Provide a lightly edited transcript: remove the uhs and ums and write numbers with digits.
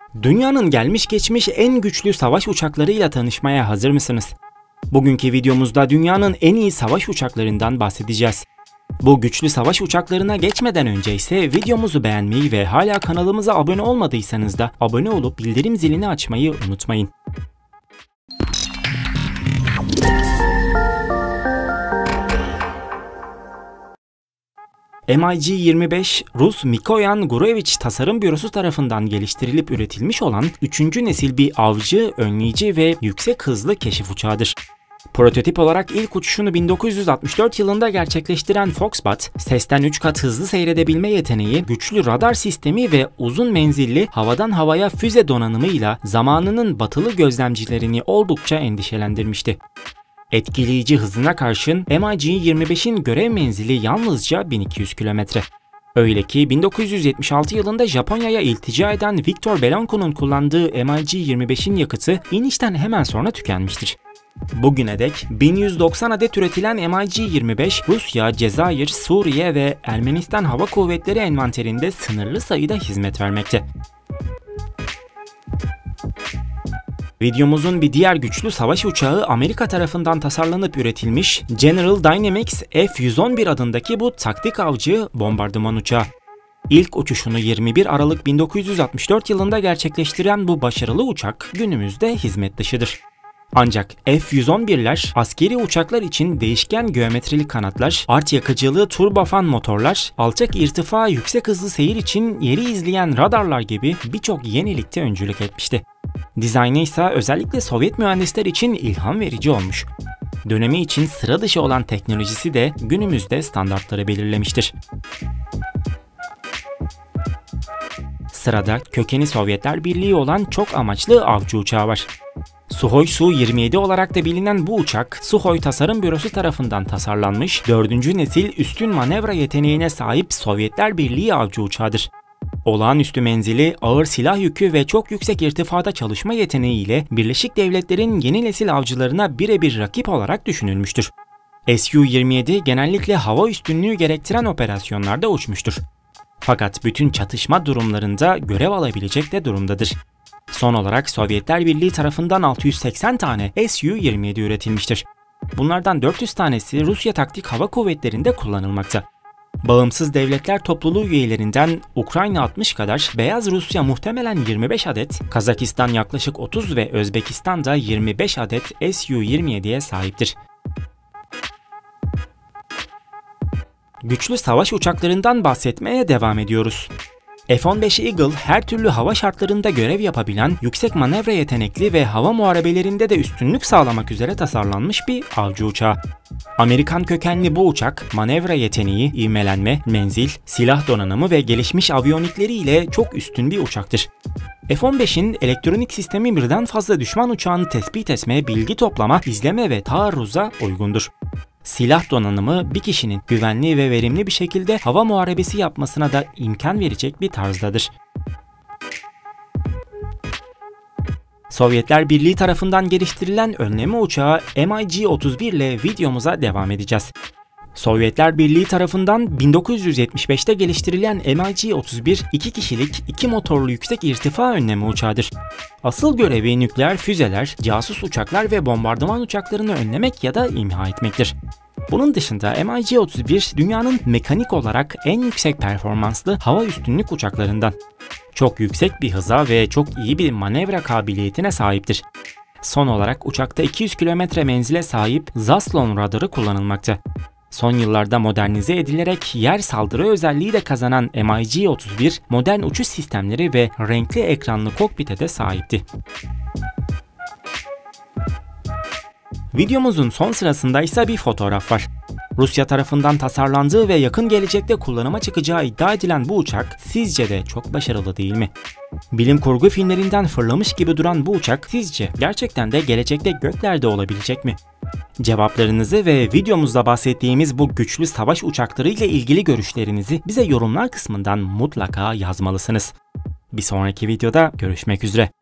Dünyanın gelmiş geçmiş en güçlü savaş uçaklarıyla tanışmaya hazır mısınız? Bugünkü videomuzda dünyanın en iyi savaş uçaklarından bahsedeceğiz. Bu güçlü savaş uçaklarına geçmeden önce ise videomuzu beğenmeyi ve hala kanalımıza abone olmadıysanız da abone olup bildirim zilini açmayı unutmayın. MiG-25, Rus Mikoyan Gurevich Tasarım Bürosu tarafından geliştirilip üretilmiş olan 3. nesil bir avcı, önleyici ve yüksek hızlı keşif uçağıdır. Prototip olarak ilk uçuşunu 1964 yılında gerçekleştiren Foxbat, sesten 3 kat hızlı seyredebilme yeteneği, güçlü radar sistemi ve uzun menzilli havadan havaya füze donanımıyla zamanının batılı gözlemcilerini oldukça endişelendirmişti. Etkileyici hızına karşın MiG-25'in görev menzili yalnızca 1200 kilometre. Öyle ki 1976 yılında Japonya'ya iltica eden Victor Belanco'nun kullandığı MiG-25'in yakıtı inişten hemen sonra tükenmiştir. Bugüne dek 1190 adet üretilen MiG-25 Rusya, Cezayir, Suriye ve Ermenistan Hava Kuvvetleri envanterinde sınırlı sayıda hizmet vermekte. Videomuzun bir diğer güçlü savaş uçağı Amerika tarafından tasarlanıp üretilmiş General Dynamics F-111 adındaki bu taktik avcı bombardıman uçağı. İlk uçuşunu 21 Aralık 1964 yılında gerçekleştiren bu başarılı uçak günümüzde hizmet dışıdır. Ancak F-111'ler askeri uçaklar için değişken geometrili kanatlar, art yakıcılığı turbofan motorlar, alçak irtifa yüksek hızlı seyir için yeri izleyen radarlar gibi birçok yenilikte öncülük etmişti. Dizaynı ise özellikle Sovyet mühendisler için ilham verici olmuş. Dönemi için sıra dışı olan teknolojisi de günümüzde standartları belirlemiştir. Sırada kökeni Sovyetler Birliği olan çok amaçlı avcı uçağı var. Suhoi Su-27 olarak da bilinen bu uçak, Suhoi Tasarım Bürosu tarafından tasarlanmış 4. nesil üstün manevra yeteneğine sahip Sovyetler Birliği avcı uçağıdır. Olağanüstü menzili, ağır silah yükü ve çok yüksek irtifada çalışma yeteneğiyle Birleşik Devletler'in yeni nesil avcılarına birebir rakip olarak düşünülmüştür. Su-27 genellikle hava üstünlüğü gerektiren operasyonlarda uçmuştur. Fakat bütün çatışma durumlarında görev alabilecek de durumdadır. Son olarak Sovyetler Birliği tarafından 680 tane Su-27 üretilmiştir. Bunlardan 400 tanesi Rusya Taktik Hava Kuvvetleri'nde kullanılmakta. Bağımsız Devletler Topluluğu üyelerinden Ukrayna 60 kadar, Beyaz Rusya muhtemelen 25 adet, Kazakistan yaklaşık 30 ve Özbekistan da 25 adet Su-27'ye sahiptir. Güçlü savaş uçaklarından bahsetmeye devam ediyoruz. F-15 Eagle her türlü hava şartlarında görev yapabilen, yüksek manevra yetenekli ve hava muharebelerinde de üstünlük sağlamak üzere tasarlanmış bir avcı uçağı. Amerikan kökenli bu uçak, manevra yeteneği, ivmelenme, menzil, silah donanımı ve gelişmiş aviyonikleriyle çok üstün bir uçaktır. F-15'in elektronik sistemi birden fazla düşman uçağını tespit etme, bilgi toplama, izleme ve taarruza uygundur. Silah donanımı bir kişinin güvenli ve verimli bir şekilde hava muharebesi yapmasına da imkan verecek bir tarzdadır. Sovyetler Birliği tarafından geliştirilen önleme uçağı MiG-31 ile videomuza devam edeceğiz. Sovyetler Birliği tarafından 1975'te geliştirilen MiG-31 2 kişilik 2 motorlu yüksek irtifa önleme uçağıdır. Asıl görevi nükleer füzeler, casus uçaklar ve bombardıman uçaklarını önlemek ya da imha etmektir. Bunun dışında MiG-31 dünyanın mekanik olarak en yüksek performanslı hava üstünlük uçaklarından. Çok yüksek bir hıza ve çok iyi bir manevra kabiliyetine sahiptir. Son olarak uçakta 200 km menzile sahip Zaslon radarı kullanılmakta. Son yıllarda modernize edilerek yer saldırı özelliği de kazanan MiG-31 modern uçuş sistemleri ve renkli ekranlı kokpite de sahipti. Videomuzun son sırasında ise bir fotoğraf var. Rusya tarafından tasarlandığı ve yakın gelecekte kullanıma çıkacağı iddia edilen bu uçak sizce de çok başarılı değil mi? Bilim kurgu filmlerinden fırlamış gibi duran bu uçak sizce gerçekten de gelecekte göklerde olabilecek mi? Cevaplarınızı ve videomuzda bahsettiğimiz bu güçlü savaş uçakları ile ilgili görüşlerinizi bize yorumlar kısmından mutlaka yazmalısınız. Bir sonraki videoda görüşmek üzere.